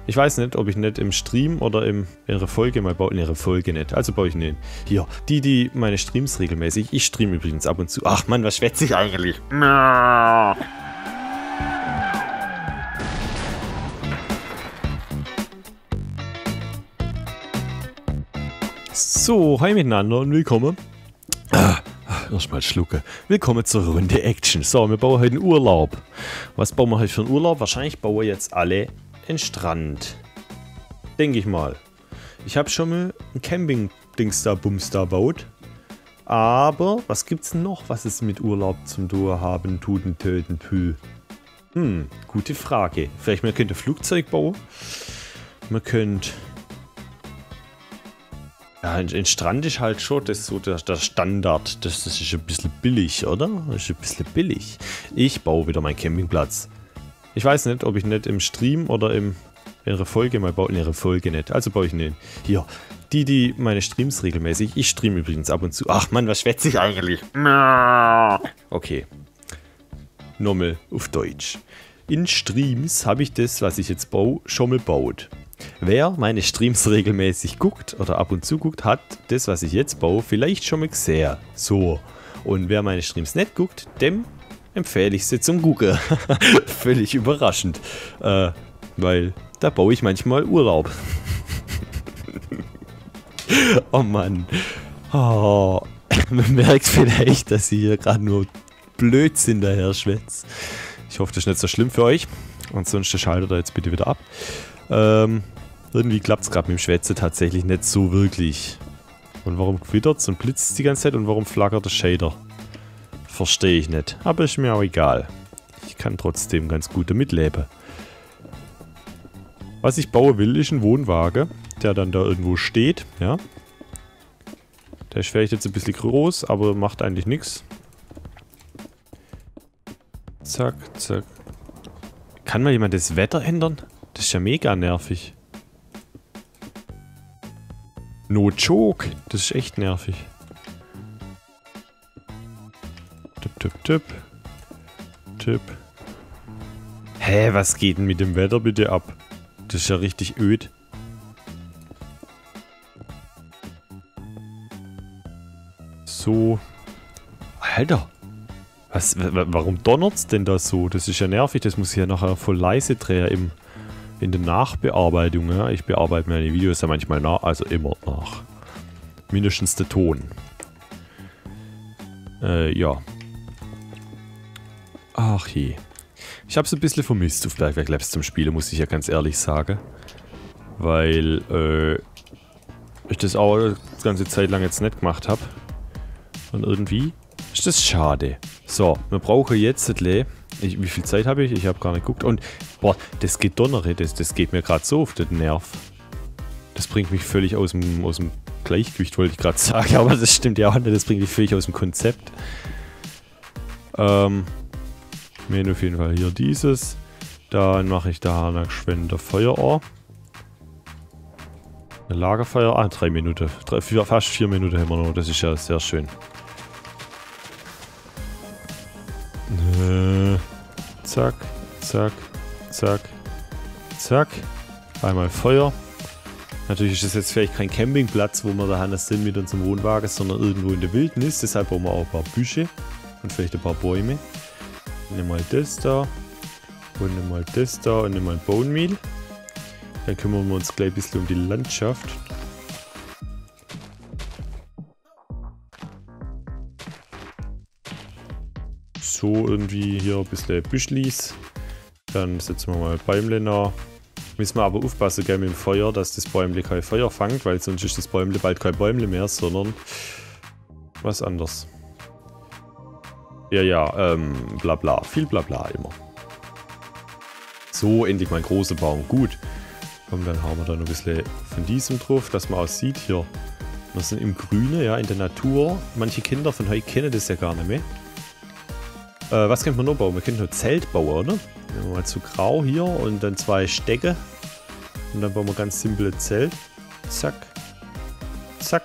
Ich weiß nicht, ob ich nicht im Stream oder in ihrer Folge mal baue. In ihrer Folge nicht. Also baue ich nicht. Hier, die meine Streams regelmäßig. Ich streame übrigens ab und zu. Ach Mann, was schwätze ich eigentlich? So, hi miteinander und willkommen. Erstmal schlucke. Willkommen zur Runde Action. So, wir bauen heute einen Urlaub. Was bauen wir heute für einen Urlaub? Wahrscheinlich bauen wir jetzt alle einen Strand. Denke ich mal. Ich habe schon mal ein Camping-Dings da, Bums da baut. Aber, was gibt's denn noch, was es mit Urlaub zum Tun haben, tuten, töten, pü? Gute Frage. Vielleicht man könnte ein Flugzeug bauen. Man könnte... Ja, ein Strand ist halt schon das so der Standard. Das ist ein bisschen billig, oder? Das ist ein bisschen billig. Ich baue wieder meinen Campingplatz. Ich weiß nicht, ob ich nicht im Stream oder in ihrer Folge mal baue. In ihrer Folge nicht. Also baue ich nicht. Hier, die meine Streams regelmäßig. Ich streame übrigens ab und zu. Ach Mann, was schwätze ich eigentlich? Okay. Nochmal auf Deutsch. In Streams habe ich das, was ich jetzt baue, schon mal baut. Wer meine Streams regelmäßig guckt oder ab und zu guckt, hat das, was ich jetzt baue, vielleicht schon mal gesehen. So. Und wer meine Streams nicht guckt, dem empfehle ich sie zum Gucken. Völlig überraschend. Weil da baue ich manchmal Urlaub. Oh Mann. Oh. Man merkt vielleicht, dass ich hier gerade nur Blödsinn daher schwätze. Ich hoffe, das ist nicht so schlimm für euch. Ansonsten schaltet er jetzt bitte wieder ab. Irgendwie klappt es gerade mit dem Schwätze tatsächlich nicht so wirklich. Und warum quittert es und blitzt es die ganze Zeit und warum flackert der Shader? Verstehe ich nicht. Aber ist mir auch egal. Ich kann trotzdem ganz gut damit leben. Was ich bauen will, ist ein Wohnwagen, der dann da irgendwo steht. Ja. Der ist vielleicht jetzt ein bisschen groß, aber macht eigentlich nichts. Zack, zack. Kann mal jemand das Wetter ändern? Das ist ja mega nervig. No joke. Das ist echt nervig. Tipp, tipp, tipp. Tipp. Hä, was geht denn mit dem Wetter bitte ab? Das ist ja richtig öd. So. Alter. Warum donnert's denn da so? Das ist ja nervig. Das muss ich ja nachher voll leise drehen in der Nachbearbeitung. Ja? Ich bearbeite meine Videos ja manchmal nach, also immer nach. Mindestens der Ton. Ja. Ach je. Ich habe es ein bisschen vermisst auf Bergwerk Labs zum Spielen, muss ich ja ganz ehrlich sagen. Weil ich das auch die ganze Zeit lang jetzt nicht gemacht habe. Und irgendwie ist das schade. So, wir brauchen jetzt wie viel Zeit habe ich? Ich habe gar nicht geguckt. Und, boah, das Gedonnere, das geht mir gerade so auf den Nerv. Das bringt mich völlig aus dem Gleichgewicht, wollte ich gerade sagen. Aber das stimmt ja auch nicht. Das bringt mich völlig aus dem Konzept. Wir haben auf jeden Fall hier dieses. Dann mache ich da eine geschwendete Feuerohr. Eine Lagerfeuer. 3 Minuten. Fast 4 Minuten haben wir noch. Das ist ja sehr schön. Zack, zack, zack, zack. Einmal Feuer. Natürlich ist das jetzt vielleicht kein Campingplatz, wo wir da sind mit unserem Wohnwagen, sondern irgendwo in der Wildnis. Deshalb brauchen wir auch ein paar Büsche und vielleicht ein paar Bäume. Nehmen mal das da. Und nehmen mal das da und nehmen mal ein Bone Meal. Dann kümmern wir uns gleich ein bisschen um die Landschaft. So irgendwie hier ein bisschen Büschlis. Dann setzen wir mal Bäumle nach. Müssen wir aber aufpassen, gell, mit dem Feuer, dass das Bäumle kein Feuer fängt, weil sonst ist das Bäumle bald kein Bäumle mehr, sondern was anderes. Ja, bla bla. Viel bla bla immer. So, endlich mal ein großer Baum. Gut. Und dann haben wir da noch ein bisschen von diesem drauf, dass man auch sieht hier. Wir sind im Grünen, ja, in der Natur. Manche Kinder von heute kennen das ja gar nicht mehr. Was könnte man noch bauen? Wir könnten noch Zelt bauen, oder? Nehmen wir mal zu grau hier und dann 2 Stecke. Und dann bauen wir ganz simple Zelt. Zack. Zack.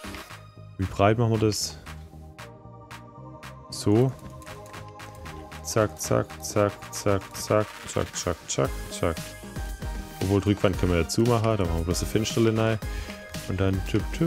Wie breit machen wir das? So. Zack, zack, zack, zack, zack, zack, zack, zack, zack. Obwohl, die Rückwand können wir ja zumachen. Da machen wir bloß ein Fenster rein. Und dann tüpp, tüpp.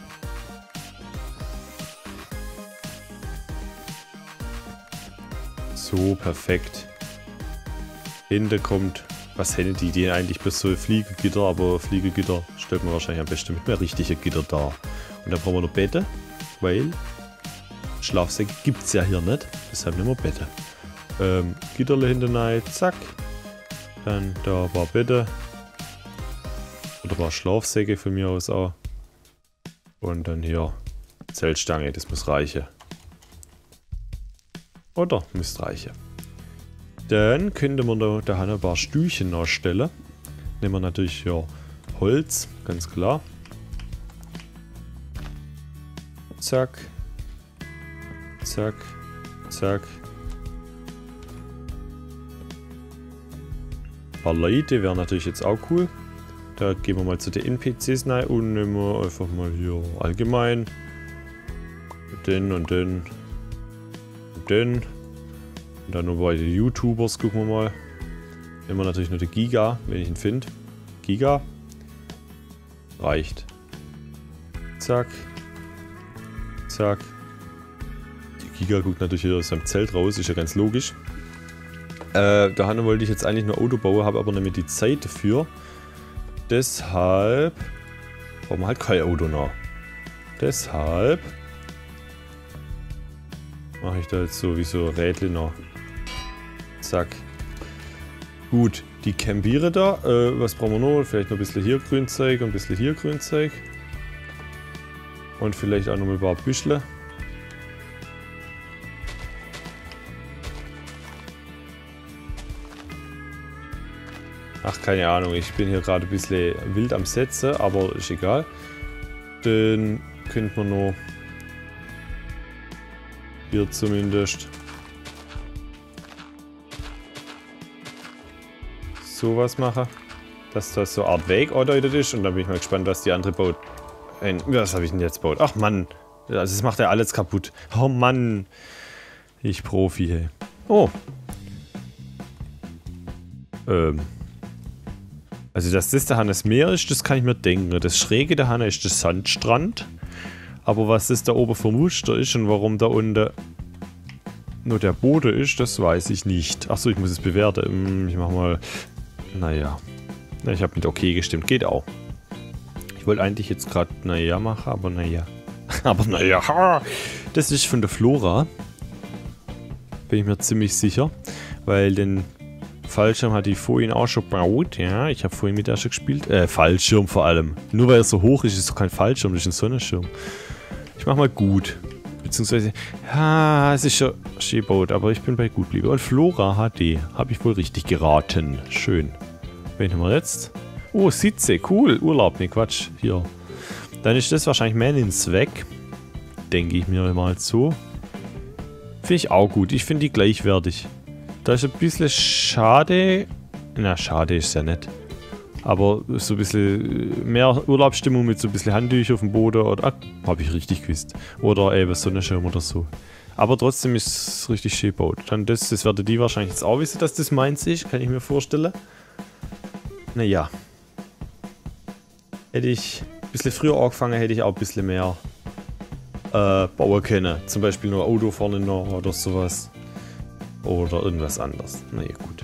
So, perfekt. Hinten kommt, was hätten die eigentlich bis so Fliegegitter, aber Fliegegitter stellt man wahrscheinlich am besten mit mehr richtige Gitter da. Und dann brauchen wir noch Bette, weil Schlafsäcke gibt es ja hier nicht, deshalb nehmen wir Bette. Gitterle hinten rein, zack. Dann da ein paar Bette. Oder ein paar Schlafsäcke von mir aus auch. Und dann hier Zeltstange, das muss reichen. Oder müsste reichen. Dann könnte man da ein paar Stühlchen nachstellen. Nehmen wir natürlich hier Holz, ganz klar. Zack. Zack. Zack. Ein paar Leute wären natürlich jetzt auch cool. Da gehen wir mal zu den NPCs rein und nehmen wir einfach mal hier allgemein. Den und den. Und den. Und dann noch bei den YouTubers gucken wir mal. Nehmen wir natürlich nur den Giga, wenn ich ihn finde. Giga. Reicht. Zack. Zack. Die Giga guckt natürlich wieder aus seinem Zelt raus, ist ja ganz logisch. Da wollte ich jetzt eigentlich nur Auto bauen, habe aber nicht mehr die Zeit dafür. Deshalb brauchen wir halt kein Auto noch. Deshalb mache ich da jetzt sowieso Rädle noch. Zack. Gut, die campiere da. Was brauchen wir noch? Vielleicht noch ein bisschen hier Grünzeug und ein bisschen hier Grünzeug. Und vielleicht auch noch ein paar Büschle. Ach, keine Ahnung, ich bin hier gerade ein bisschen wild am Setzen, aber ist egal. Dann könnte man noch hier zumindest sowas machen, dass das so eine Art Weg andeutet ist und dann bin ich mal gespannt, was die andere baut. Was habe ich denn jetzt gebaut? Ach Mann, also das macht ja alles kaputt. Oh Mann, ich Profi, hey. Oh. Also, dass das da das Meer ist, das kann ich mir denken. Das Schräge da ist der Sandstrand. Aber was das da oben für Muster ist und warum da unten nur der Boden ist, das weiß ich nicht. Achso, ich muss es bewerten. Ich mach mal. Naja. Ich habe mit okay gestimmt. Geht auch. Ich wollte eigentlich jetzt gerade naja machen, aber naja. Aber naja. Das ist von der Flora. Bin ich mir ziemlich sicher. Weil den Fallschirm hatte ich vorhin auch schon gebaut, ja, ich habe vorhin mit der schon gespielt, Fallschirm vor allem. Nur weil er so hoch ist, ist es doch kein Fallschirm, das ist ein Sonnenschirm. Ich mach mal gut, beziehungsweise, ja, es ist schon gebaut, aber ich bin bei gut geblieben. Und Flora HD, habe ich wohl richtig geraten, schön. Wen haben wir jetzt? Oh, Sitze, cool, Urlaub, ne Quatsch, hier. Dann ist das wahrscheinlich Man ins Weg, denke ich mir mal so. Finde ich auch gut, ich finde die gleichwertig. Da ist ein bisschen schade. Na, schade ist ja nicht. Aber so ein bisschen mehr Urlaubsstimmung mit so ein bisschen Handtücher auf dem Boden. Oder habe ich richtig gewusst. Oder eben Sonnenschirm oder so. Aber trotzdem ist es richtig schön gebaut. Dann das werden die wahrscheinlich jetzt auch wissen, dass das meins ist. Kann ich mir vorstellen. Naja. Hätte ich ein bisschen früher angefangen, hätte ich auch ein bisschen mehr bauen können. Zum Beispiel nur Auto vorne noch oder sowas. Oder irgendwas anderes. Na ja, gut.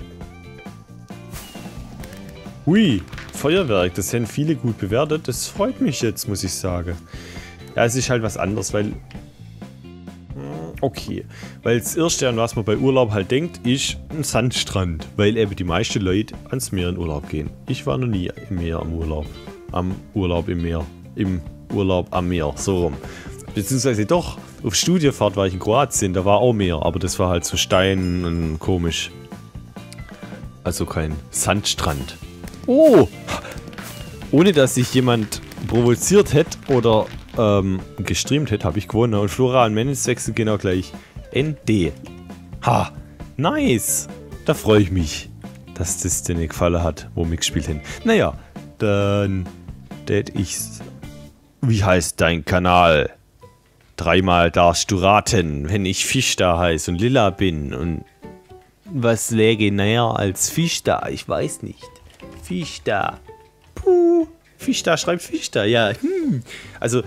Hui, Feuerwerk, das haben viele gut bewertet. Das freut mich jetzt, muss ich sagen. Ja, es ist halt was anderes, weil... Okay. Weil das Erste, an was man bei Urlaub halt denkt, ist ein Sandstrand. Weil eben die meisten Leute ans Meer in Urlaub gehen. Ich war noch nie im Meer am Urlaub. Am Urlaub im Meer. Im Urlaub am Meer, so rum. Beziehungsweise doch, auf Studienfahrt war ich in Kroatien, da war auch Meer, aber das war halt so Stein und komisch. Also kein Sandstrand. Oh! Ohne dass sich jemand provoziert hätte oder gestreamt hätte, habe ich gewonnen. Und Flora und Menace wechseln genau gleich. ND. Ha! Nice! Da freue ich mich, dass das dir nicht gefallen hat, wo wir mitgespielt haben. Naja, dann tät ich's. Wie heißt dein Kanal? Dreimal darfst du raten, wenn ich Fisch da heiße und lila bin und was läge näher als Fischda? Ich weiß nicht. Fischda. Puh. Fischda schreibt Fischda. Ja. Also,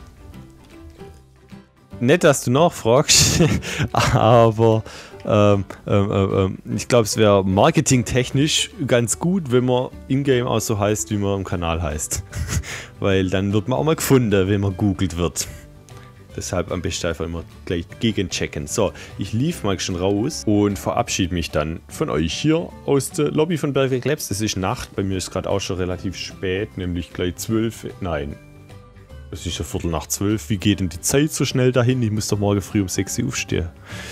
nett, dass du nachfragst, aber ich glaube, es wäre marketingtechnisch ganz gut, wenn man in-game auch so heißt, wie man im Kanal heißt. Weil dann wird man auch mal gefunden, wenn man googelt wird. Deshalb am besten einfach immer gleich gegenchecken. So, ich lief mal schon raus und verabschiede mich dann von euch hier aus der Lobby von Bergwerk Labs. Es ist Nacht, bei mir ist gerade auch schon relativ spät, nämlich gleich 12. Nein, es ist ja 11:45. Wie geht denn die Zeit so schnell dahin? Ich muss doch morgen früh um 6 Uhr aufstehen.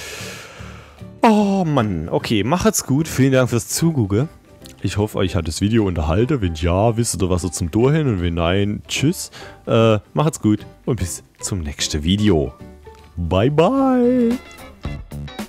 Oh Mann, okay, macht's gut. Vielen Dank fürs Zugucken. Ich hoffe, euch hat das Video unterhalten. Wenn ja, wisst ihr was ihr zum Durchhin und wenn nein, tschüss. Macht's gut und bis zum nächsten Video. Bye, bye.